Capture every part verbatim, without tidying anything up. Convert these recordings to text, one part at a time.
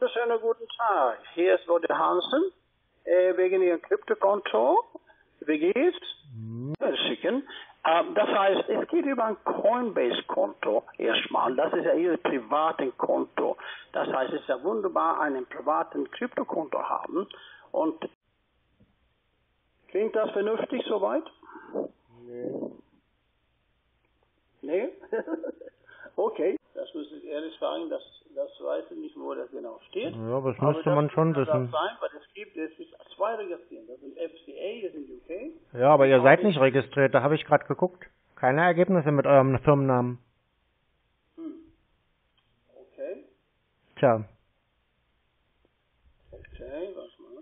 Wunderschönen guten Tag. Hier ist Roger Hansen. Äh, wegen Ihrem Kryptokonto. Wie geht's? Mhm. Schicken. Ähm, das heißt, es geht über ein Coinbase-Konto erstmal. Das ist ja Ihr privates Konto. Das heißt, es ist ja wunderbar, einen privaten Kryptokonto haben. Und klingt das vernünftig soweit? Nee. Nee? Okay. Das muss ich ehrlich sagen, das, das weiß ich nicht, wo das genau steht. Ja, aber das müsste man schon wissen. Das sein, weil es gibt, es ist zwei registriert. Das sind F C A, das sind U K. Ja, aber ihr seid nicht registriert, da habe ich gerade geguckt. Keine Ergebnisse mit eurem Firmennamen. Hm. Okay. Tja. Okay, was mal.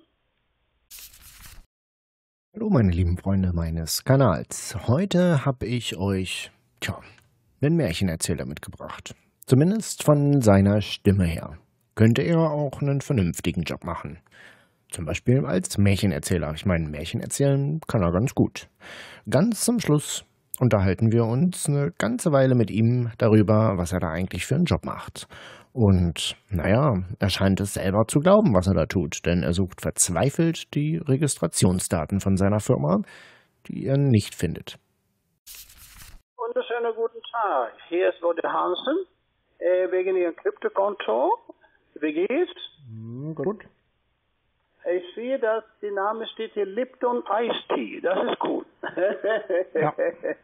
Hallo meine lieben Freunde meines Kanals. Heute habe ich euch, tja, einen Märchenerzähler mitgebracht. Zumindest von seiner Stimme her. Könnte er auch einen vernünftigen Job machen. Zum Beispiel als Märchenerzähler. Ich meine, Märchen erzählen kann er ganz gut. Ganz zum Schluss unterhalten wir uns eine ganze Weile mit ihm darüber, was er da eigentlich für einen Job macht. Und naja, er scheint es selber zu glauben, was er da tut, denn er sucht verzweifelt die Registrationsdaten von seiner Firma, die er nicht findet. Wunderschönen guten Tag. Hier ist Roger Hansen. Äh, wegen Ihrem Kryptokonto. Wie geht's? Mhm, gut. Ich sehe, dass der Name steht hier Lipton Ice Tea. Das ist cool. Ja.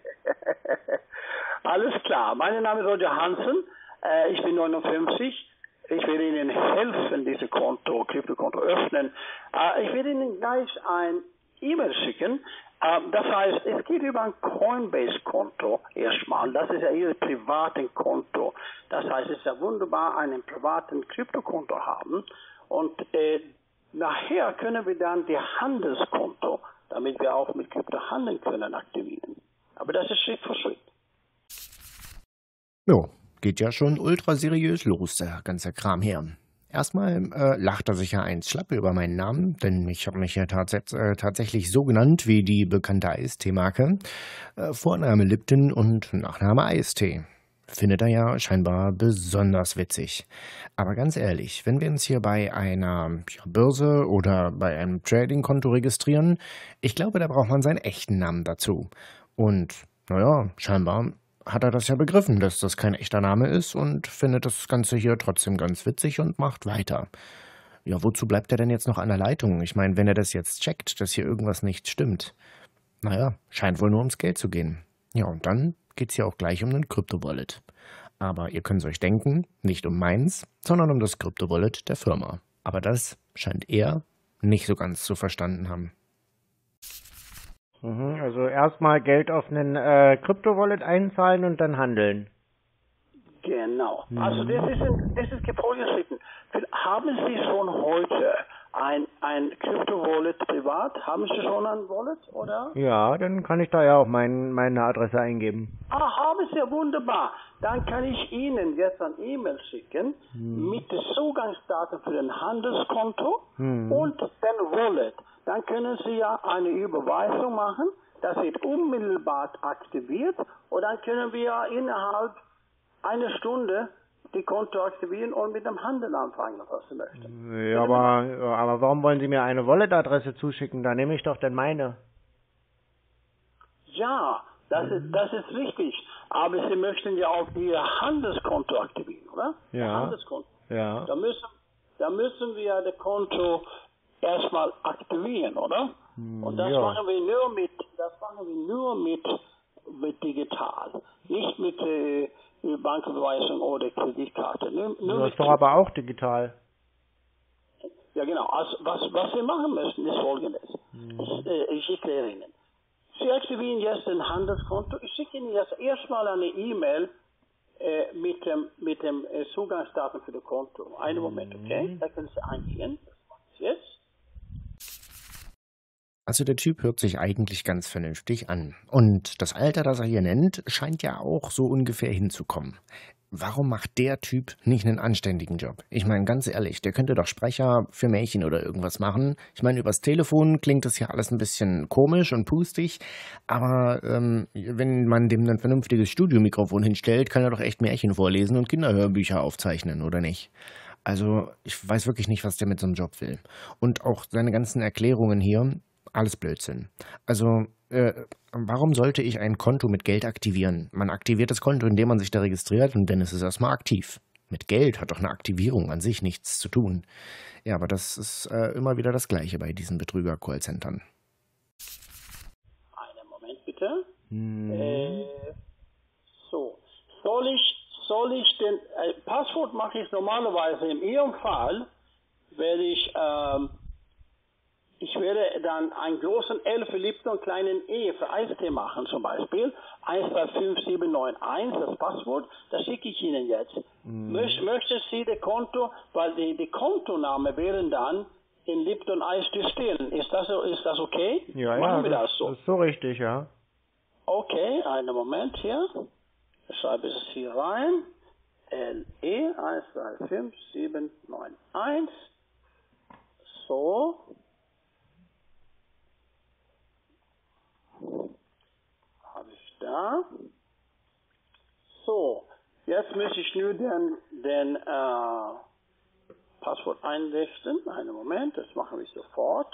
Alles klar. Mein Name ist Roger Hansen. Äh, ich bin neunundfünfzig. Ich werde Ihnen helfen, dieses Konto, Kryptokonto öffnen. Äh, ich werde Ihnen gleich ein E-Mail schicken. Äh, das heißt, es geht über ein Coinbase-Konto erstmal. Das ist ja Ihr privates Konto. Das heißt, es ist ja wunderbar, einen privaten Kryptokonto haben. Und äh, nachher können wir dann die Handelskonto, damit wir auch mit Krypto handeln können, aktivieren. Aber das ist Schritt für Schritt. Jo, geht ja schon ultra seriös los, der ganze Kram hier. Erstmal äh, lacht er sich ja eins schlapp über meinen Namen, denn ich habe mich ja tats äh, tatsächlich so genannt wie die bekannte Eistee-Marke. Äh, Vorname Lipton und Nachname Eistee. Findet er ja scheinbar besonders witzig. Aber ganz ehrlich, wenn wir uns hier bei einer ja, Börse oder bei einem Trading-Konto registrieren, ich glaube, da braucht man seinen echten Namen dazu. Und naja, scheinbar hat er das ja begriffen, dass das kein echter Name ist und findet das Ganze hier trotzdem ganz witzig und macht weiter. Ja, wozu bleibt er denn jetzt noch an der Leitung? Ich meine, wenn er das jetzt checkt, dass hier irgendwas nicht stimmt. Naja, scheint wohl nur ums Geld zu gehen. Ja, und dann geht's hier auch gleich um einen Krypto-Wallet. Aber ihr könnt es euch denken, nicht um meins, sondern um das Krypto-Wallet der Firma. Aber das scheint er nicht so ganz zu verstanden haben. Mhm, also erstmal Geld auf einen äh, Krypto-Wallet einzahlen und dann handeln. Genau. Mhm. Also das ist, ein, das ist folgendes. Haben Sie schon heute ein, ein Krypto-Wallet privat? Haben Sie schon ein Wallet, oder? Ja, dann kann ich da ja auch mein, meine Adresse eingeben. Ah, haben Sie ja, wunderbar. Dann kann ich Ihnen jetzt ein E-Mail schicken mhm. mit den Zugangsdaten für den Handelskonto mhm. und den Wallet. Dann können Sie ja eine Überweisung machen. Das wird unmittelbar aktiviert und dann können wir innerhalb einer Stunde die Konto aktivieren und mit dem Handel anfangen, was Sie möchten. Ja, aber, aber warum wollen Sie mir eine Wallet-Adresse zuschicken? Da nehme ich doch dann meine. Ja, das ist, das ist richtig. Aber Sie möchten ja auch Ihr Handelskonto aktivieren, oder? Ja. Handelskonto. Ja. Da müssen, da müssen wir das Konto erstmal aktivieren, oder? Und das ja. machen wir nur mit, das machen wir nur mit, mit digital, nicht mit äh, Banküberweisung oder Kreditkarte. Nur, nur das ist doch aber auch digital. Ja, genau. Also, was, was wir machen müssen, ist Folgendes. Mhm. Ich, äh, ich erkläre Ihnen. Sie aktivieren jetzt ein Handelskonto. Ich schicke Ihnen jetzt erstmal eine E-Mail äh, mit dem, mit dem äh, Zugangsdaten für das Konto. Einen Moment, okay? Da können Sie eingehen. Das mache ich jetzt. Also der Typ hört sich eigentlich ganz vernünftig an. Und das Alter, das er hier nennt, scheint ja auch so ungefähr hinzukommen. Warum macht der Typ nicht einen anständigen Job? Ich meine, ganz ehrlich, der könnte doch Sprecher für Märchen oder irgendwas machen. Ich meine, übers Telefon klingt das ja alles ein bisschen komisch und pustig, aber ähm, wenn man dem ein vernünftiges Studiomikrofon hinstellt, kann er doch echt Märchen vorlesen und Kinderhörbücher aufzeichnen, oder nicht? Also ich weiß wirklich nicht, was der mit so einem Job will. Und auch seine ganzen Erklärungen hier, alles Blödsinn. Also äh, warum sollte ich ein Konto mit Geld aktivieren? Man aktiviert das Konto, indem man sich da registriert und dann ist es erstmal aktiv. Mit Geld hat doch eine Aktivierung an sich nichts zu tun. Ja, aber das ist äh, immer wieder das Gleiche bei diesen Betrüger-Callcentern. Einen Moment bitte. Hm. Äh, so, soll ich, soll ich den äh, Passwort mache ich normalerweise in Ihrem Fall, werde ich, ähm, ich werde dann einen großen L für Lipton und kleinen E für Eistee machen zum Beispiel. eins zwei fünf sieben neun eins, das Passwort, das schicke ich Ihnen jetzt. Hm. Möcht, möchten Sie das Konto, weil die, die Kontoname wären dann in Lipton Eistee stehen. Ist das, so- ist das okay? Ja, Machen ja, wir das, das so. das ist so richtig, ja. Okay, einen Moment hier. Ich schreibe es hier rein. L E eins zwei fünf sieben neun eins. So. Habe ich da. So. Jetzt möchte ich nur den, den äh, Passwort einrichten. Einen Moment, das machen wir sofort.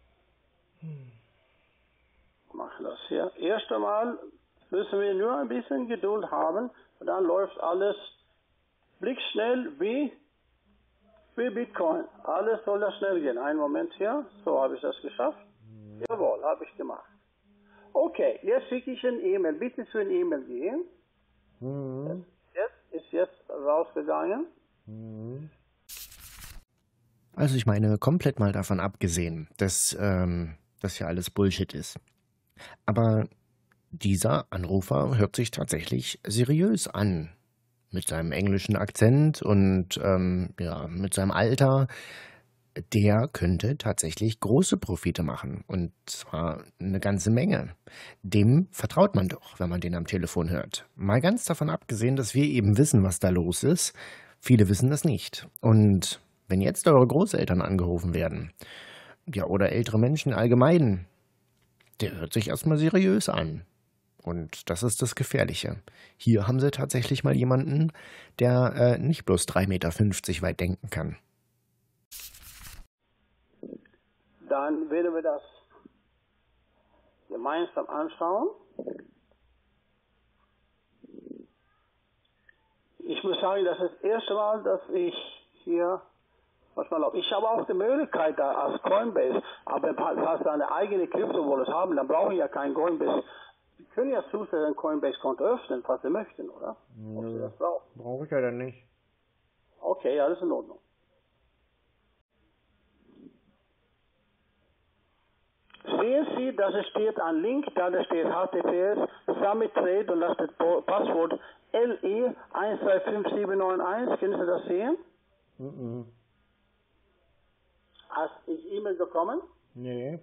Machen das hier. Erst einmal müssen wir nur ein bisschen Geduld haben und dann läuft alles blickschnell wie, wie Bitcoin. Alles soll das schnell gehen. Einen Moment hier. So habe ich das geschafft. Jawohl, habe ich gemacht. Okay, jetzt schicke ich ein E-Mail. Bitte zu ein E-Mail gehen. Mhm. Jetzt ist jetzt rausgegangen. Mhm. Also ich meine, komplett mal davon abgesehen, dass ähm, das ja alles Bullshit ist. Aber dieser Anrufer hört sich tatsächlich seriös an. Mit seinem englischen Akzent und ähm, ja, mit seinem Alter. Der könnte tatsächlich große Profite machen. Und zwar eine ganze Menge. Dem vertraut man doch, wenn man den am Telefon hört. Mal ganz davon abgesehen, dass wir eben wissen, was da los ist. Viele wissen das nicht. Und wenn jetzt eure Großeltern angerufen werden, ja, oder ältere Menschen allgemein, der hört sich erstmal seriös an. Und das ist das Gefährliche. Hier haben sie tatsächlich mal jemanden, der äh, nicht bloß drei Meter fünfzig weit denken kann. Dann werden wir das gemeinsam anschauen. Ich muss sagen, das ist das erste Mal, dass ich hier was man glaubt. Ich habe auch die Möglichkeit da als Coinbase, aber falls Sie eine eigene Kryptowallet haben, dann brauchen Sie ja kein Coinbase. Sie können ja zusätzlich ein Coinbase-Konto öffnen, falls Sie möchten, oder? Ob Sie das brauchen. Brauche ich ja dann nicht. Okay, alles in Ordnung. Sehen Sie, dass es steht ein Link, da steht H T T P S, Summit Trade und das steht Passwort L E eins zwei fünf sieben neun eins. Können Sie das sehen? Mhm. Hast du E-Mail bekommen? Nee.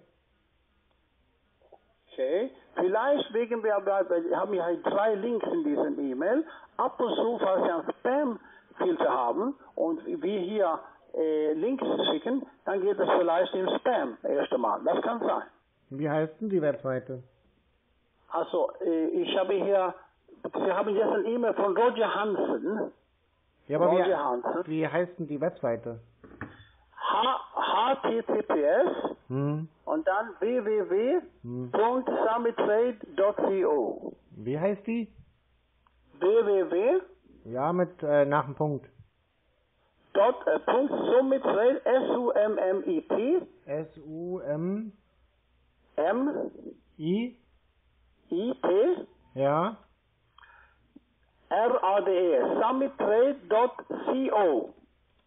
Okay. Vielleicht wegen wir, wir haben ja drei Links in diesem E-Mail. Ab und zu, falls Sie einen Spam-Filter haben und wir hier äh, Links schicken, dann geht es vielleicht im Spam erst einmal. Das kann sein. Wie heißt denn die Webseite? Also, äh, ich habe hier, Sie haben jetzt ein E-Mail von Roger Hansen. Ja, aber Roger wie, Hansen. wie heißt denn die Webseite? H T T P S Hm. und dann w w w Punkt summittrade Punkt co. Wie heißt die? w w w Ja, mit äh, nach dem Punkt. Dot, äh, Punkt Summittrade, S U M M I T, S U M M I I T, Ja. R A D E, summittrade Punkt co.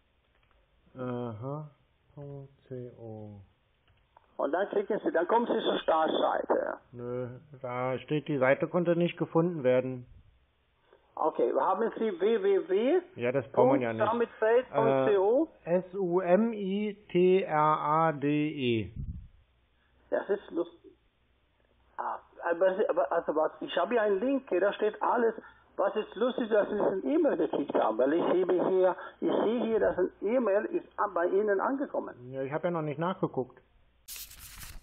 Aha. .co. Und dann klicken Sie, dann kommen Sie zur Startseite. Nö, da steht, die Seite konnte nicht gefunden werden. Okay, haben Sie w w w Ja, das braucht man ja Punkt nicht. summittrade Punkt co. Äh, S U M I T R A D E. Das ist lustig. Ah, aber, aber also was, ich habe hier einen Link, da steht alles. Was ist lustig, dass Sie ein E-Mail gekriegt haben, weil ich sehe hier, ich sehe hier, dass ein E-Mail ist bei Ihnen angekommen. Ja, ich habe ja noch nicht nachgeguckt.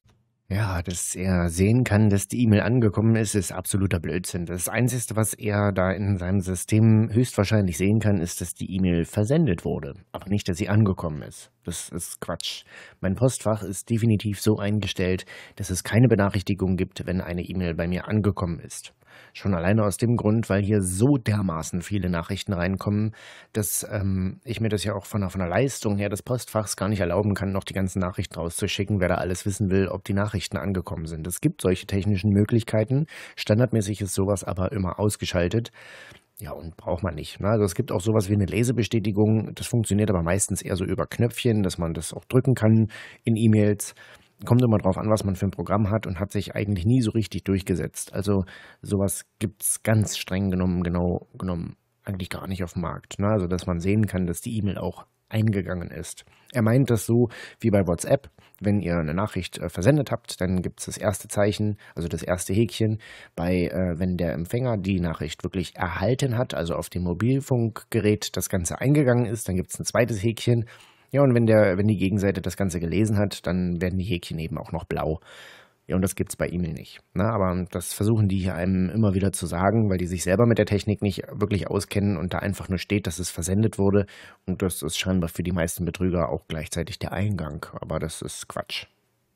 Ja, dass er sehen kann, dass die E-Mail angekommen ist, ist absoluter Blödsinn. Das Einzige, was er da in seinem System höchstwahrscheinlich sehen kann, ist, dass die E-Mail versendet wurde, aber nicht, dass sie angekommen ist. Das ist Quatsch. Mein Postfach ist definitiv so eingestellt, dass es keine Benachrichtigung gibt, wenn eine E-Mail bei mir angekommen ist. Schon alleine aus dem Grund, weil hier so dermaßen viele Nachrichten reinkommen, dass ähm, ich mir das ja auch von der, von der Leistung her des Postfachs gar nicht erlauben kann, noch die ganzen Nachrichten rauszuschicken, wer da alles wissen will, ob die Nachrichten angekommen sind. Es gibt solche technischen Möglichkeiten. Standardmäßig ist sowas aber immer ausgeschaltet. Ja, und braucht man nicht. Ne? Also es gibt auch sowas wie eine Lesebestätigung. Das funktioniert aber meistens eher so über Knöpfchen, dass man das auch drücken kann in E-Mails. Kommt immer drauf an, was man für ein Programm hat und hat sich eigentlich nie so richtig durchgesetzt. Also sowas gibt's ganz streng genommen, genau genommen eigentlich gar nicht auf dem Markt. Ne? Also dass man sehen kann, dass die E-Mail auch eingegangen ist. Er meint das so wie bei WhatsApp. Wenn ihr eine Nachricht äh, versendet habt, dann gibt es das erste Zeichen, also das erste Häkchen. Bei, äh, wenn der Empfänger die Nachricht wirklich erhalten hat, also auf dem Mobilfunkgerät das Ganze eingegangen ist, dann gibt es ein zweites Häkchen. Ja, und wenn der, wenn die Gegenseite das Ganze gelesen hat, dann werden die Häkchen eben auch noch blau. Ja, und das gibt's bei E-Mail nicht. Na, aber das versuchen die hier einem immer wieder zu sagen, weil die sich selber mit der Technik nicht wirklich auskennen und da einfach nur steht, dass es versendet wurde. Und das ist scheinbar für die meisten Betrüger auch gleichzeitig der Eingang. Aber das ist Quatsch.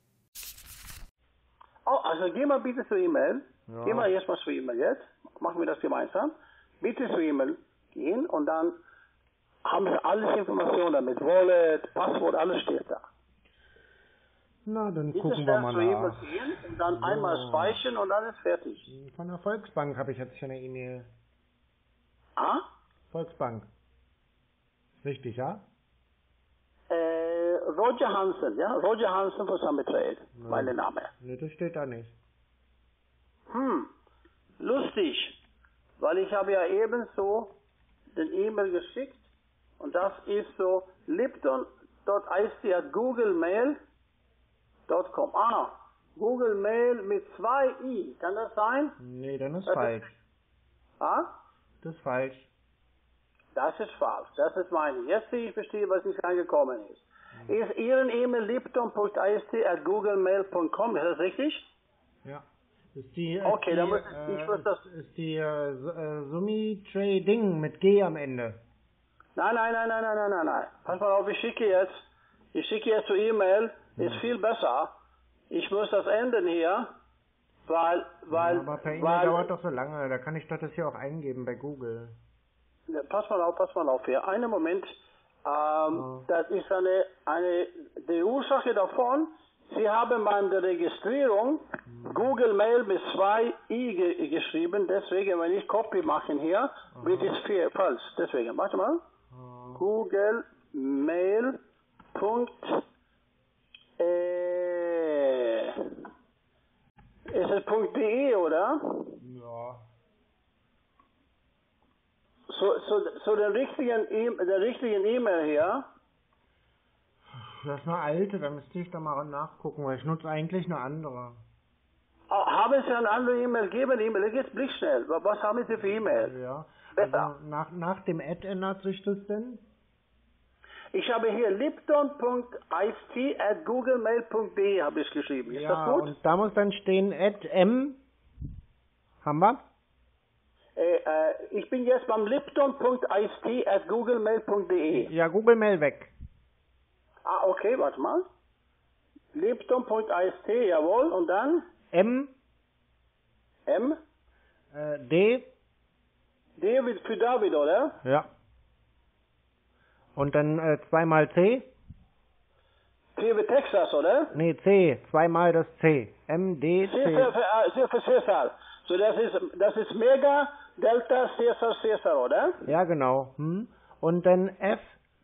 Oh, also geh mal bitte zur E-Mail. Ja. Geh mal erstmal zur E-Mail jetzt. Machen wir das gemeinsam. Bitte zur E-Mail gehen und dann haben Sie alles Informationen damit. Wallet, Passwort, alles steht da. Na, dann Bitte gucken wir mal zur E-Mail nach. gehen und dann So. einmal speichern und dann ist fertig. Von der Volksbank habe ich jetzt hier eine E-Mail. Ah? Volksbank. Richtig, ja? Äh, Roger Hansen, ja? Roger Hansen von Summit Trade, Ja. mein Name. Ne, das steht da nicht. Hm, lustig, weil ich habe ja ebenso den E-Mail geschickt und das ist so lipton.ic at googlemail punkt com. Ah, Google Mail mit zwei i, kann das sein? Nee, dann ist Das falsch. Ist, ah? Das ist falsch. Das ist falsch, das ist meine. Jetzt sehe ich bestimmt, was nicht angekommen ist. Ist Ihren E-Mail lipton.ic at googlemail punkt com, ist das richtig? Ja. Ist die, ist Okay, die, dann muss äh, ich muss das. ist, ist die äh, S- äh, Sumi Trading mit G am Ende. Nein, nein, nein, nein, nein, nein, nein, nein. Pass mal auf, ich schicke jetzt. Ich schicke jetzt zur E-Mail. Ist viel besser. Ich muss das ändern hier, weil, weil, Ja, aber per E-Mail weil. dauert doch so lange. Da kann ich doch das hier auch eingeben bei Google. Ja, pass mal auf, pass mal auf hier. Einen Moment. Ähm, Oh. Das ist eine, eine, die Ursache davon. Sie haben bei der Registrierung Google Mail mit zwei i ge geschrieben. Deswegen, wenn ich Copy machen hier, wird es viel falsch. Deswegen, warte mal. Oh. Google Mail. Punkt, äh, ist es .de, oder? Ja. So, so, so den richtigen e der richtigen E-Mail hier. Das ist eine alte, da müsste ich da mal nachgucken, weil ich nutze eigentlich eine andere. Oh, haben Sie eine andere E-Mail gegeben? E-Mail, jetzt blickschnell. Was haben Sie für E-Mail? Ja. Besser. Also nach, nach dem Ad ändert sich das denn? Ich habe hier lipton.ic at googlemail punkt de habe ich geschrieben. Ist Ja, das gut? und da muss dann stehen Ad M. Haben wir? Äh, äh, ich bin jetzt beim lipton.ic at googlemail punkt de. Ja, Google Mail weg. Ah, okay, warte mal. lipton.ic, jawohl. Und dann M. M. Äh, D. D wie für David, oder? Ja. Und dann äh, zweimal C. T wie Texas, oder? Nee, C. Zweimal das C. M, D, C für, C. für, äh, C für Cäsar. So, das ist, das ist Mega, Delta, Cäsar, Cäsar, oder? Ja, genau. Hm. Und dann F.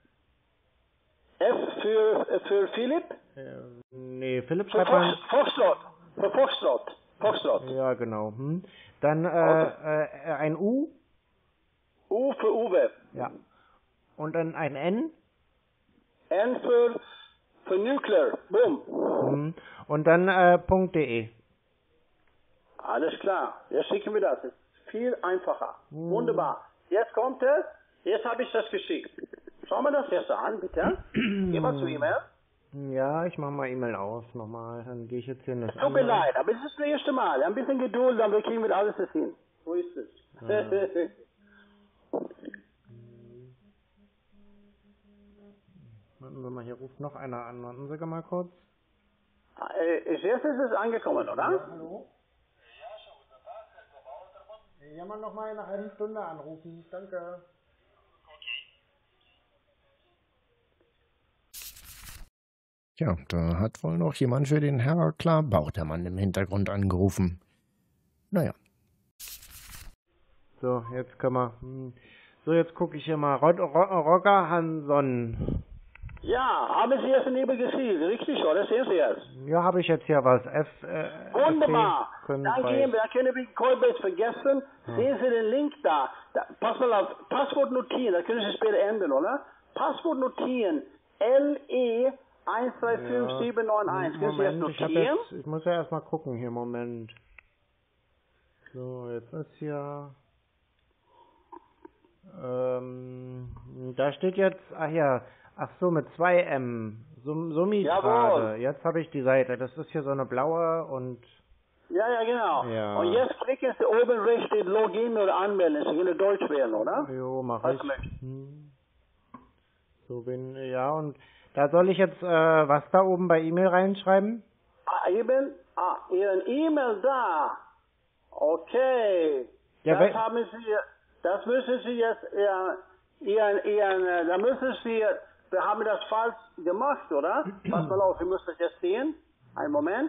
F für, für Philipp. Äh, nee, Philipp Für schreibt man. Fox, Foxtrot. Für Foxtrot. Foxtrot. Ja, genau. Hm. Dann äh, Okay. äh, ein U. U für Uwe. Ja. Und dann ein N. N für, für Nuclear. Boom. Hm. Und dann äh, .de. Alles klar. Jetzt schicken wir das. Das ist viel einfacher. Hm. Wunderbar. Jetzt kommt es. Jetzt habe ich das geschickt. Schauen wir das jetzt an, bitte. Geh mal zu E-Mail. Ja, ich mache mal E-Mail aus nochmal. Dann gehe ich jetzt hier in das Tut mir leid, aber es ist das erste Mal. Ein bisschen Geduld, dann kriegen wir alles das hin. So ist es. Ja. Warten Sie mal, hier ruft noch einer an. Warten Sie mal kurz. Äh, Jetzt ist es angekommen, oder? Ja, hallo? Ja, man noch mal in einer halben Stunde anrufen. Danke. Ja, da hat wohl noch jemand für den Herr Klabautermann im Hintergrund angerufen. Naja. So, jetzt können wir. hm. So, jetzt gucke ich hier mal. Rod, Ro, Roger Hansson. Ja, haben Sie jetzt neben gesehen, richtig, oder? Sehen Sie es? Ja, habe ich jetzt hier was. F, äh, Wunderbar. F C Dann gehen wir, da können wir Coinbase vergessen. Ja. Sehen Sie den Link da. da. Pass mal auf, Passwort notieren, da können Sie später ändern, oder? Passwort notieren. L E eins drei fünf sieben neun eins. Können Sie das Moment, ich, hab notieren? jetzt, ich muss ja erstmal gucken hier, Moment. So, jetzt ist hier. Ähm, da steht jetzt, ach ja, ach so, mit zwei M. Sum, Summitrade. Jawohl. Jetzt habe ich die Seite. Das ist hier so eine blaue und. Ja, ja, genau. Ja. Und jetzt klicken Sie oben rechts steht Login oder anmelden. Sie können Deutsch wählen, oder? Jo, mach Was ich. möchten? Hm. So bin, ja, und da soll ich jetzt, äh, was da oben bei E-Mail reinschreiben? Ah, eben, ah, Ihren E-Mail da. Okay. Ja, das we- haben Sie, das müssen Sie jetzt, ja, Ihren, Ihren, äh, da müssen Sie, wir haben das falsch gemacht, oder? Pass mal auf, wir müssen das jetzt sehen. Einen Moment.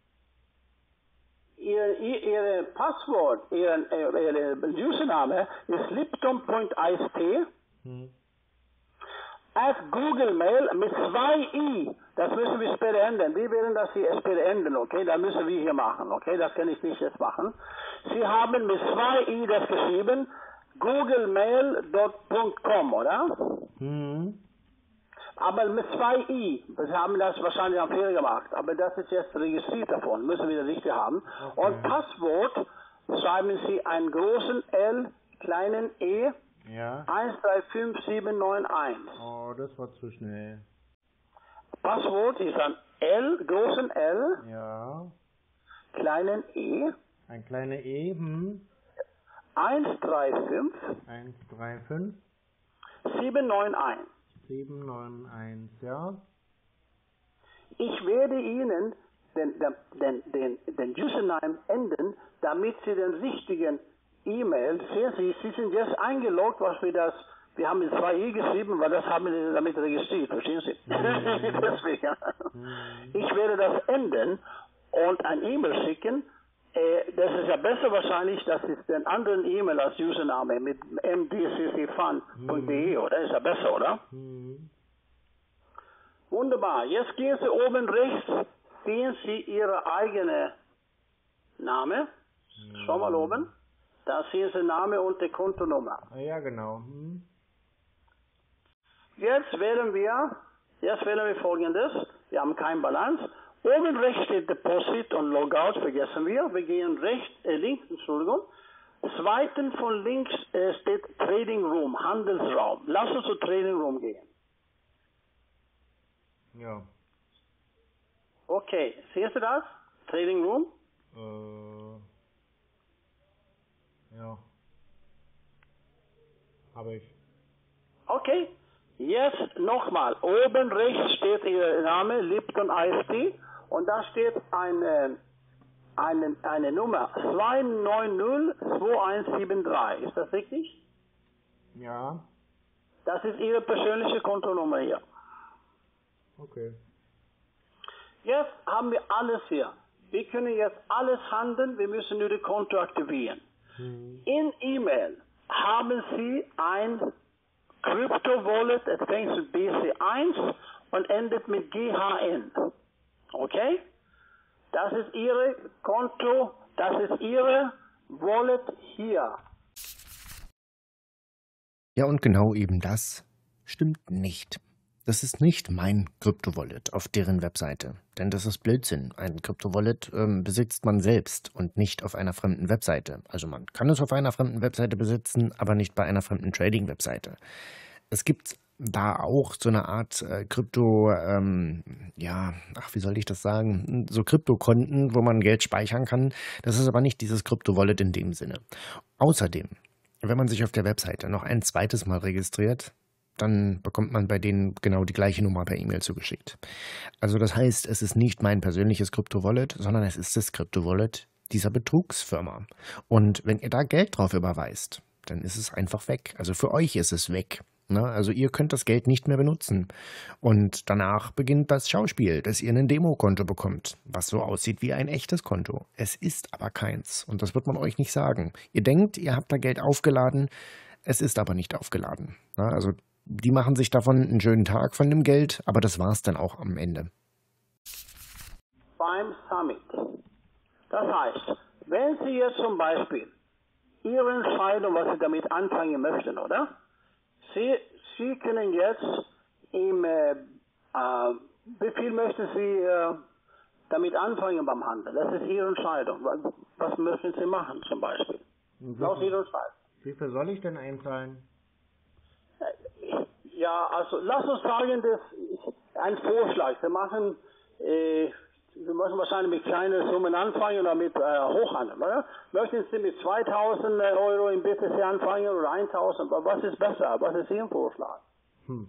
Ihr, ihr, Ihre Passwort, Ihren, äh, Ihre Username ist lipton.ist Hm. at Google Mail mit zwei i. Das müssen wir später ändern. Wir werden das hier später ändern, okay? Das müssen wir hier machen, okay? Das kann ich nicht jetzt machen. Sie haben mit zwei i das geschrieben, googlemail punkt com, oder? Hm. Aber mit zwei i. Sie haben das wahrscheinlich am Fehler gemacht. Aber das ist jetzt registriert davon. Müssen wir das richtig haben. Okay. Und Passwort schreiben Sie einen großen L, kleinen E, Ja. eins drei fünf sieben neun eins. Oh, das war zu schnell. Passwort ist ein L, großen L, Ja. kleinen E, Ein kleiner E, hm. eins drei fünf eins drei fünf sieben neun eins. sieben neun eins, ja. Ich werde Ihnen den, den, den, den Username ändern, damit Sie den richtigen E-Mail, sehen Sie, Sie sind jetzt eingeloggt, was wir das, wir haben mit zwei i geschrieben, weil das haben wir damit registriert, verstehen Sie? Mhm. Deswegen. Mhm. Ich werde das ändern und ein E-Mail schicken. Äh, das ist ja besser wahrscheinlich, das ist den anderen E-Mail als Username mit m d c c fun punkt d e, oder? Ist ja besser, oder? Hm. Wunderbar. Jetzt gehen Sie oben rechts, sehen Sie Ihre eigene Name. Schau mal oben. Da sehen Sie Name und die Kontonummer. Ah, ja, genau. Hm. Jetzt wählen wir, jetzt wählen wir folgendes. Wir haben kein Balance. Oben rechts steht Deposit und Logout, vergessen wir. Wir gehen rechts, äh, links, Entschuldigung. Zweitens von links äh, steht Trading Room, Handelsraum. Lass uns zu Trading Room gehen. Ja. Okay, siehst du das? Trading Room? Äh. Ja. Habe ich. Okay. Jetzt nochmal. Oben rechts steht Ihr Name, Lipton I S T. Und da steht eine, eine, eine Nummer zwei neun null zwei eins sieben drei. Ist das richtig? Ja. Das ist Ihre persönliche Kontonummer hier. Okay. Jetzt haben wir alles hier. Wir können jetzt alles handeln. Wir müssen nur das Konto aktivieren. Hm. In E-Mail haben Sie ein Crypto-Wallet, es fängt mit B C eins und endet mit G H N. Okay? Das ist Ihre Konto, das ist Ihre Wallet hier. Ja, und genau eben das stimmt nicht. Das ist nicht mein Krypto-Wallet auf deren Webseite. Denn das ist Blödsinn. Ein Krypto-Wallet ähm, besitzt man selbst und nicht auf einer fremden Webseite. Also man kann es auf einer fremden Webseite besitzen, aber nicht bei einer fremden Trading-Webseite. Es gibt da auch so eine Art äh, Krypto, ähm, ja, ach, wie soll ich das sagen? So Kryptokonten, wo man Geld speichern kann. Das ist aber nicht dieses Krypto-Wallet in dem Sinne. Außerdem, wenn man sich auf der Webseite noch ein zweites Mal registriert, dann bekommt man bei denen genau die gleiche Nummer per E-Mail zugeschickt. Also das heißt, es ist nicht mein persönliches Krypto-Wallet, sondern es ist das Krypto-Wallet dieser Betrugsfirma. Und wenn ihr da Geld drauf überweist, dann ist es einfach weg. Also für euch ist es weg. Ne? Also ihr könnt das Geld nicht mehr benutzen. Und danach beginnt das Schauspiel, dass ihr ein Demokonto bekommt, was so aussieht wie ein echtes Konto. Es ist aber keins. Und das wird man euch nicht sagen. Ihr denkt, ihr habt da Geld aufgeladen, es ist aber nicht aufgeladen. Ne? Also die machen sich davon einen schönen Tag von dem Geld, aber das war's dann auch am Ende. Beim Summit. Das heißt, wenn Sie jetzt zum Beispiel Ihre Entscheidung, was Sie damit anfangen möchten, oder? Sie, Sie können jetzt im, äh, äh, wie viel möchten Sie äh, damit anfangen beim Handel? Das ist Ihre Entscheidung. Was, was möchten Sie machen zum Beispiel? Aus Ihrer Entscheidung. Wie viel soll ich denn einzahlen? Ja, also lass uns sagen, das ist ein Vorschlag. Wir machen, äh, wir müssen wahrscheinlich mit kleinen Summen anfangen oder mit äh, Hochhandeln, oder? Möchten Sie mit zweitausend Euro im B T C anfangen oder eintausend? Was ist besser? Was ist Ihr Vorschlag? Hm.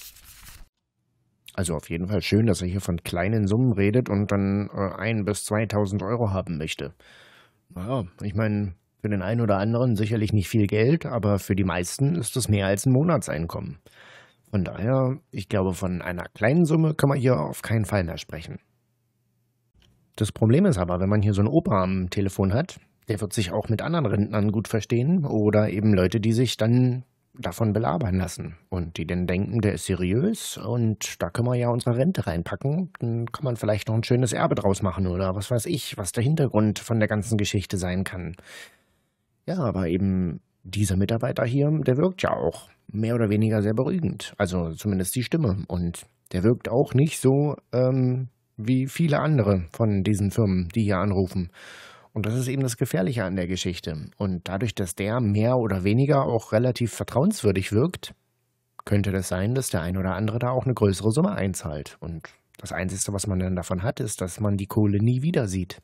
Also auf jeden Fall schön, dass er hier von kleinen Summen redet und dann äh, ein bis zweitausend Euro haben möchte. Naja, ich meine, für den einen oder anderen sicherlich nicht viel Geld, aber für die meisten ist das mehr als ein Monatseinkommen. Von daher, ich glaube, von einer kleinen Summe kann man hier auf keinen Fall mehr sprechen. Das Problem ist aber, wenn man hier so einen Opa am Telefon hat, der wird sich auch mit anderen Rentnern gut verstehen oder eben Leute, die sich dann davon belabern lassen und die dann denken, der ist seriös und da können wir ja unsere Rente reinpacken, dann kann man vielleicht noch ein schönes Erbe draus machen oder was weiß ich, was der Hintergrund von der ganzen Geschichte sein kann. Ja, aber eben dieser Mitarbeiter hier, der wirkt ja auch mehr oder weniger sehr beruhigend, also zumindest die Stimme und der wirkt auch nicht so ähm, wie viele andere von diesen Firmen, die hier anrufen. Und das ist eben das Gefährliche an der Geschichte. Und dadurch, dass der mehr oder weniger auch relativ vertrauenswürdig wirkt, könnte das sein, dass der ein oder andere da auch eine größere Summe einzahlt. Und das Einzige, was man dann davon hat, ist, dass man die Kohle nie wieder sieht.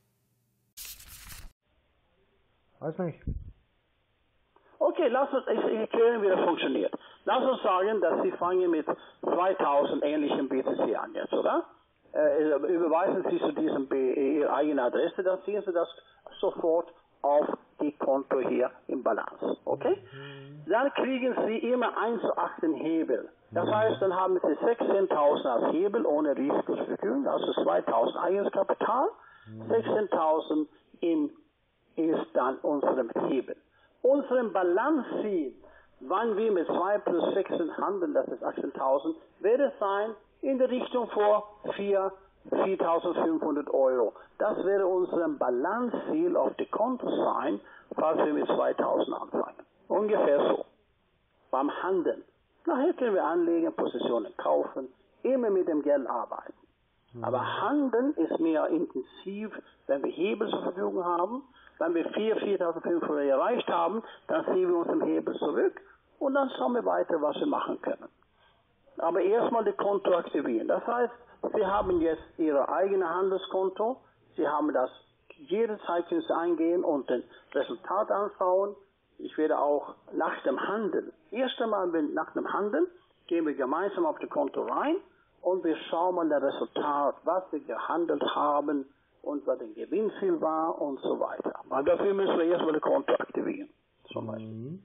Weiß nicht. Okay, lass uns, ich erkläre, wie das funktioniert. Lass uns sagen, dass Sie fangen mit zweitausend ähnlichen B T C an jetzt, oder? Äh, überweisen Sie zu diesem B, Ihre eigene Adresse, dann ziehen Sie das sofort auf die Konto hier im Balance, okay? Mhm. Dann kriegen Sie immer eins zu acht Hebel. Das heißt, dann haben Sie sechzehntausend als Hebel ohne Risikoverfügung, also zweitausend eigenes Kapital, mhm. sechzehntausend in, ist dann unserem Hebel. Unseren Balance, wann wir mit zwei plus sechzehn handeln, das ist achtzehntausend, wird es sein in der Richtung vor viertausendfünfhundert Euro. Das wäre unser Balanceziel auf die Konto sein, falls wir mit zweitausend anfangen. Ungefähr so. Beim Handeln. Nachher können wir anlegen, Positionen kaufen, immer mit dem Geld arbeiten. Mhm. Aber Handeln ist mehr intensiv, wenn wir Hebel zur Verfügung haben. Wenn wir viertausendfünfhundert erreicht haben, dann ziehen wir uns den Hebel zurück und dann schauen wir weiter, was wir machen können. Aber erstmal das Konto aktivieren. Das heißt, Sie haben jetzt Ihr eigenes Handelskonto. Sie haben das, jederzeit können Sie eingehen und das Resultat anschauen. Ich werde auch nach dem Handel, erst einmal nach dem Handel, gehen wir gemeinsam auf das Konto rein und wir schauen mal das Resultat, was wir gehandelt haben und was der Gewinnziel war und so weiter. Aber dafür müssen wir erstmal das Konto aktivieren. Zum Beispiel. Mhm.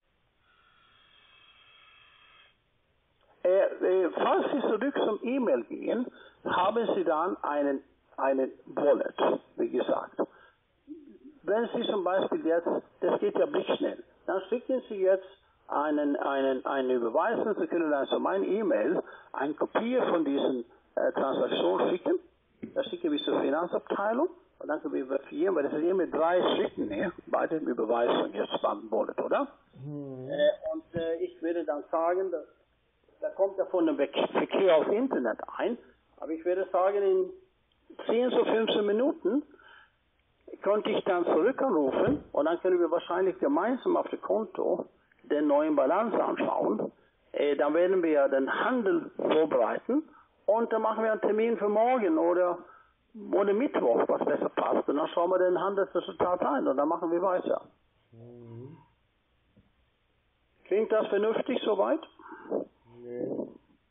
Äh, äh, falls Sie zurück zum E-Mail gehen, haben Sie dann einen, einen Wallet, wie gesagt. Wenn Sie zum Beispiel jetzt, das geht ja blitzschnell, dann schicken Sie jetzt einen, einen, einen Überweisung, Sie können dann zu meiner E-Mail eine Kopie von diesen äh, Transaktionen schicken. Das schicken wir zur Finanzabteilung und dann können wir verifizieren, weil das ist immer drei Schritten ne, bei der Überweisung jetzt beim Wallet, oder? Mhm. Äh, und äh, ich würde dann sagen, dass da kommt ja von dem Verkehr aufs Internet ein, aber ich würde sagen, in zehn zu fünfzehn Minuten konnte ich dann zurück anrufen und dann können wir wahrscheinlich gemeinsam auf dem Konto den neuen Balance anschauen. äh, dann werden wir den Handel vorbereiten und dann machen wir einen Termin für morgen oder, oder Mittwoch, was besser passt. Und dann schauen wir den Handelsresultat ein und dann machen wir weiter. Mhm. Klingt das vernünftig soweit? Nee.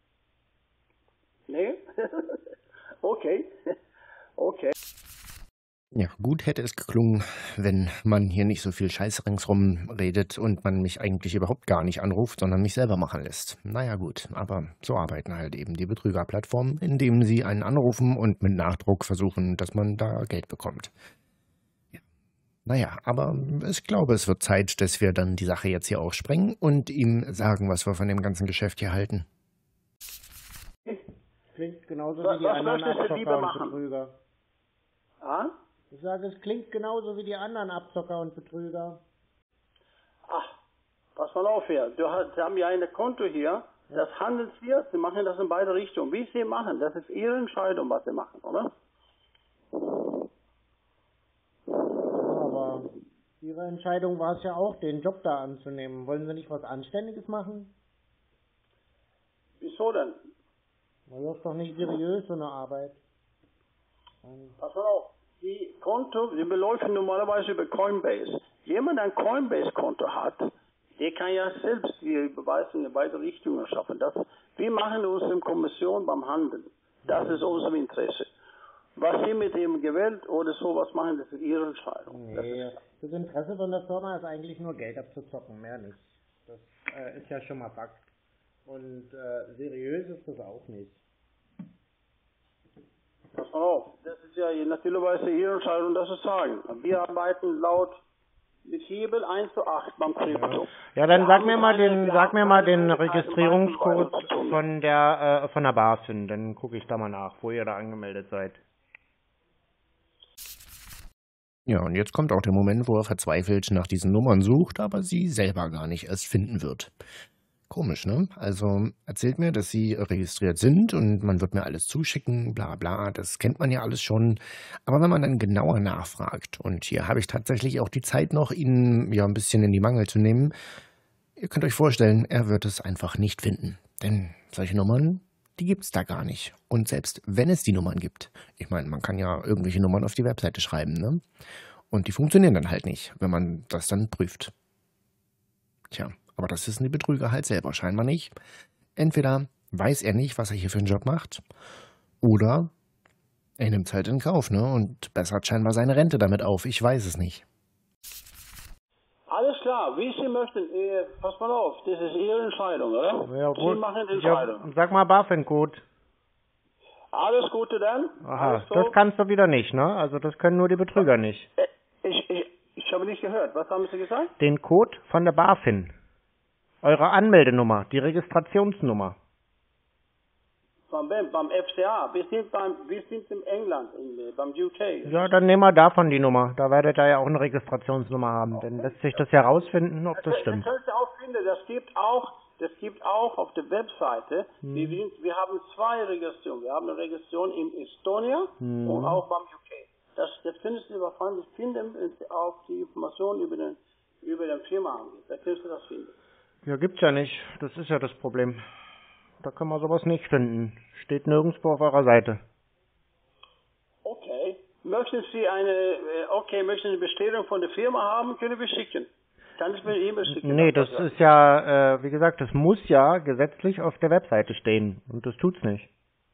Nee? Okay. Okay. Ja, gut hätte es geklungen, wenn man hier nicht so viel Scheiße ringsrum redet und man mich eigentlich überhaupt gar nicht anruft, sondern mich selber machen lässt. Naja gut, aber so arbeiten halt eben die Betrügerplattformen, indem sie einen anrufen und mit Nachdruck versuchen, dass man da Geld bekommt. Ja. Naja, aber ich glaube, es wird Zeit, dass wir dann die Sache jetzt hier auch sprengen und ihm sagen, was wir von dem ganzen Geschäft hier halten. Klingt genauso was, wie die anderen Abzocker und machen? Betrüger. Ah? Ich sage, es klingt genauso wie die anderen Abzocker und Betrüger. Ach, pass mal auf hier. Du hast, Sie haben ja ein Konto hier, ja. Das handelt hier, Sie machen das in beide Richtungen. Wie Sie machen, das ist Ihre Entscheidung, was Sie machen, oder? Ja, aber Ihre Entscheidung war es ja auch, den Job da anzunehmen. Wollen Sie nicht was Anständiges machen? Wieso denn? Das ist doch nicht seriös, so eine Arbeit. Pass mal auf. Die Konto, die beläufen normalerweise über Coinbase. Jemand, der ein Coinbase-Konto hat, der kann ja selbst die Überweisungen in beide Richtungen schaffen. Das, wir machen unsere Kommission beim Handeln. Das ist unser Interesse. Was Sie mit dem gewählt oder sowas machen, das ist Ihre Entscheidung. Nee, das, das Interesse von der Firma ist eigentlich nur Geld abzuzocken, mehr nicht. Das äh, ist ja schon mal Fakt. Und äh, seriös ist das auch nicht. Pass mal auf, das ist ja natürlicherweise Ihre Entscheidung, das zu sagen. Wir arbeiten laut mit Hebel eins zu acht beim Krypto. Ja, ja dann sag mir mal den, sag mir mal den Registrierungscode von der äh, von der BaFin, dann gucke ich da mal nach, wo ihr da angemeldet seid. Ja, und jetzt kommt auch der Moment, wo er verzweifelt nach diesen Nummern sucht, aber sie selber gar nicht erst finden wird. Komisch, ne? Also erzählt mir, dass sie registriert sind und man wird mir alles zuschicken, bla bla, das kennt man ja alles schon. Aber wenn man dann genauer nachfragt, und hier habe ich tatsächlich auch die Zeit noch, Ihnen ja ein bisschen in die Mangel zu nehmen, ihr könnt euch vorstellen, er wird es einfach nicht finden. Denn solche Nummern, die gibt's da gar nicht. Und selbst wenn es die Nummern gibt, ich meine, man kann ja irgendwelche Nummern auf die Webseite schreiben, ne? Und die funktionieren dann halt nicht, wenn man das dann prüft. Tja. Aber das wissen die Betrüger halt selber scheinbar nicht. Entweder weiß er nicht, was er hier für einen Job macht, oder er nimmt es halt in Kauf, ne? Und bessert scheinbar seine Rente damit auf. Ich weiß es nicht. Alles klar, wie Sie möchten. Äh, pass mal auf, das ist Ihre Entscheidung, oder? Ja, gut. Sie machen die Entscheidung. Ja, sag mal BaFin-Code. Alles Gute dann. Aha, Alles das kannst du wieder nicht, ne? Also das können nur die Betrüger nicht. Äh, ich, ich, ich habe nicht gehört. Was haben Sie gesagt? Den Code von der BaFin. Eure Anmeldenummer, die Registrationsnummer. Von wem? Beim F C A. Wir sind, beim, wir sind in England, in, beim U K. Ja, dann nehmen wir davon die Nummer. Da werdet ihr ja auch eine Registrationsnummer haben. Dann lässt sich das herausfinden, ob das stimmt. Das könnt ihr auch finden. Das gibt auch, das gibt auch auf der Webseite. Hm. Wir, sind, wir haben zwei Registrierungen. Wir haben eine Registrierung in Estonia hm. und auch beim U K. Das, das findest du wahrscheinlich finden, wenn Sie auch die Informationen über den, über den Firma angehen. Da kannst du das finden. Ja, gibt's ja nicht. Das ist ja das Problem. Da kann man sowas nicht finden. Steht nirgendwo auf eurer Seite. Okay. Möchten Sie eine, okay, möchten Sie eine Bestätigung von der Firma haben, können wir schicken. Kann ich mir E-Mail schicken? Nee, das ist ja, äh, wie gesagt, das muss ja gesetzlich auf der Webseite stehen. Und das tut's nicht.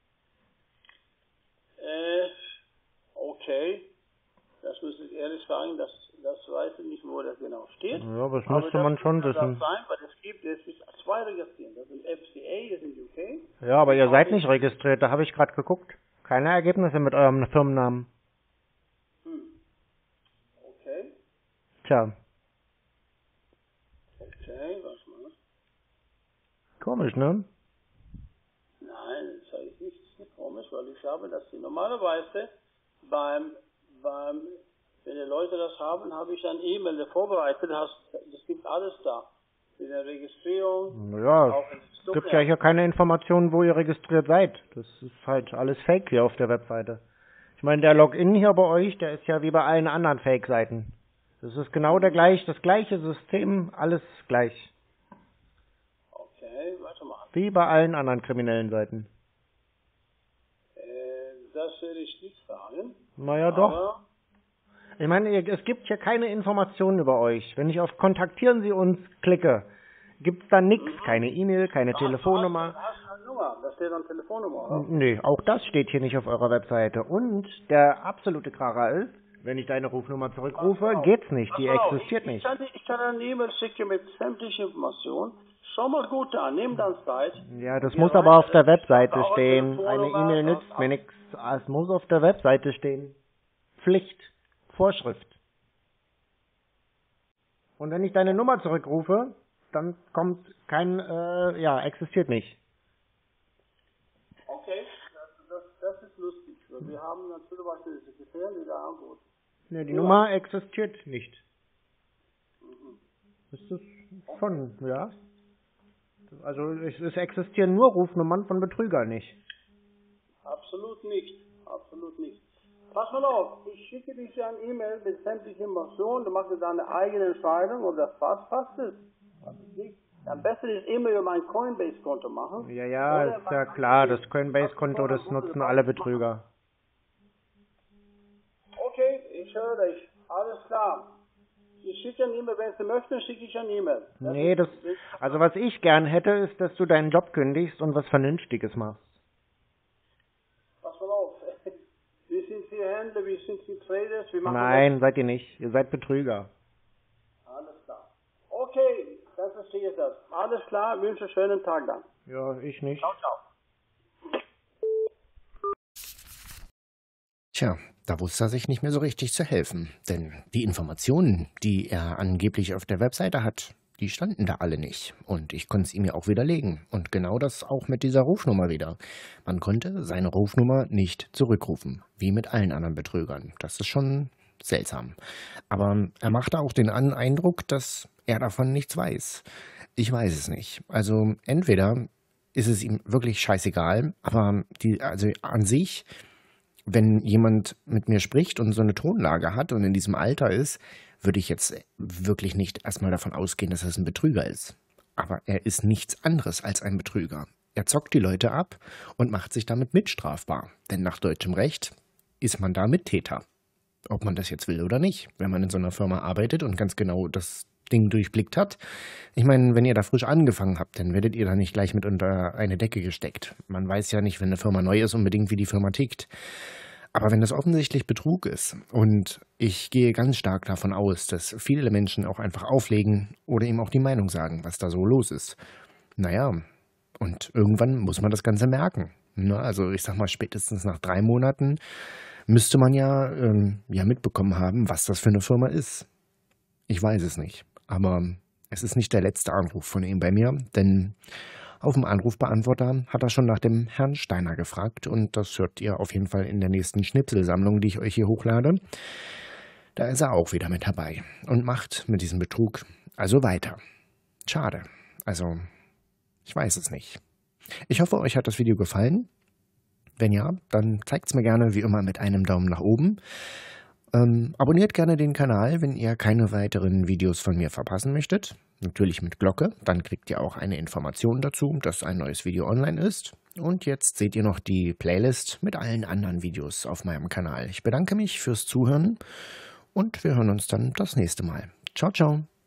Äh, okay. Das muss ich ehrlich sagen, das Das weiß ich nicht, wo das genau steht. Ja, aber das müsste man schon wissen. Das sein, weil es gibt, es ist zwei registriert. Das sind F C A, das sind U K. Ja, aber ihr seid nicht registriert, da habe ich gerade geguckt. Keine Ergebnisse mit eurem Firmennamen. Hm. Okay. Tja. Okay, was mal. Komisch, ne? Nein, das sage ich nicht. Das ist nicht komisch, weil ich habe, dass sie normalerweise beim, beim wenn die Leute das haben, habe ich dann E-Mail vorbereitet. Das gibt alles da. In der Registrierung. Ja, es gibt ja hier keine Informationen, wo ihr registriert seid. Das ist halt alles Fake hier auf der Webseite. Ich meine, der Login hier bei euch, der ist ja wie bei allen anderen Fake-Seiten. Das ist genau der gleich, das gleiche System, alles gleich. Okay, warte Wie bei allen anderen kriminellen Seiten. Äh, das werde ich nicht sagen. Naja, doch. Aber Ich meine, es gibt hier keine Informationen über euch. Wenn ich auf Kontaktieren Sie uns klicke, gibt es da nichts. Keine E-Mail, keine Telefonnummer. hast du eine Nummer? Da steht eine Telefonnummer, oder? Nee, auch das steht hier nicht auf eurer Webseite. Und der absolute Kracher ist, wenn ich deine Rufnummer zurückrufe, geht's nicht. Die existiert nicht. Ich kann, ich kann eine E-Mail schicken mit sämtlichen Informationen. Schau mal gut an, nimm dann Zeit. Ja, das muss aber auf der Webseite stehen. Eine E-Mail nützt mir nichts. Es muss auf der Webseite stehen. Pflicht. Vorschrift. Und wenn ich deine Nummer zurückrufe, dann kommt kein, äh, ja, existiert nicht. Okay, das, das, das ist lustig. Wir haben natürlich was für die Sekretärin, die da antwortet. Ne, die Nummer existiert nicht. Ist das schon, ja? Also es, es existieren nur Rufnummern von Betrügern nicht. Absolut nicht. Absolut nicht. Pass mal auf, ich schicke dich ein E-Mail mit sämtlichen Informationen, du machst deine eigene Entscheidung, ob das passt, passt es. Passt es nicht. Am besten ist immer über mein Coinbase-Konto machen. Ja, ja, Oder ist ja klar, das Coinbase-Konto, das nutzen alle Betrüger. Okay, ich höre dich. Alles klar. Ich schicke ein E-Mail, wenn Sie möchten, schicke ich ein E-Mail. Nee, das, also was ich gern hätte, ist, dass du deinen Job kündigst und was Vernünftiges machst. Pass mal auf. Wir sind hier Händler, wir sind hier Traders. Wir machen Nein, seid ihr nicht. Ihr seid Betrüger. Alles klar. Okay, dann verstehe ich das. Alles klar, wünsche einen schönen Tag dann. Ja, ich nicht. Ciao, ciao. Tja, da wusste er sich nicht mehr so richtig zu helfen, denn die Informationen, die er angeblich auf der Webseite hat, die standen da alle nicht. Und ich konnte es ihm ja auch widerlegen. Und genau das auch mit dieser Rufnummer wieder. Man konnte seine Rufnummer nicht zurückrufen, wie mit allen anderen Betrügern. Das ist schon seltsam. Aber er machte auch den Eindruck, dass er davon nichts weiß. Ich weiß es nicht. Also entweder ist es ihm wirklich scheißegal, aber die, also an sich, wenn jemand mit mir spricht und so eine Tonlage hat und in diesem Alter ist, würde ich jetzt wirklich nicht erstmal davon ausgehen, dass es ein Betrüger ist. Aber er ist nichts anderes als ein Betrüger. Er zockt die Leute ab und macht sich damit mitstrafbar. Denn nach deutschem Recht ist man da Mittäter. Ob man das jetzt will oder nicht. Wenn man in so einer Firma arbeitet und ganz genau das Ding durchblickt hat. Ich meine, wenn ihr da frisch angefangen habt, dann werdet ihr da nicht gleich mit unter eine Decke gesteckt. Man weiß ja nicht, wenn eine Firma neu ist, unbedingt, wie die Firma tickt. Aber wenn das offensichtlich Betrug ist, und ich gehe ganz stark davon aus, dass viele Menschen auch einfach auflegen oder ihm auch die Meinung sagen, was da so los ist. Naja, und irgendwann muss man das Ganze merken. Na, also ich sag mal, spätestens nach drei Monaten müsste man ja, ähm, ja mitbekommen haben, was das für eine Firma ist. Ich weiß es nicht, aber es ist nicht der letzte Anruf von ihm bei mir, denn auf dem Anrufbeantworter hat er schon nach dem Herrn Steiner gefragt und das hört ihr auf jeden Fall in der nächsten Schnipselsammlung, die ich euch hier hochlade. Da ist er auch wieder mit dabei und macht mit diesem Betrug also weiter. Schade, also ich weiß es nicht. Ich hoffe, euch hat das Video gefallen. Wenn ja, dann zeigt es mir gerne wie immer mit einem Daumen nach oben. Ähm, abonniert gerne den Kanal, wenn ihr keine weiteren Videos von mir verpassen möchtet. Natürlich mit Glocke, dann kriegt ihr auch eine Information dazu, dass ein neues Video online ist. Und jetzt seht ihr noch die Playlist mit allen anderen Videos auf meinem Kanal. Ich bedanke mich fürs Zuhören und wir hören uns dann das nächste Mal. Ciao, ciao.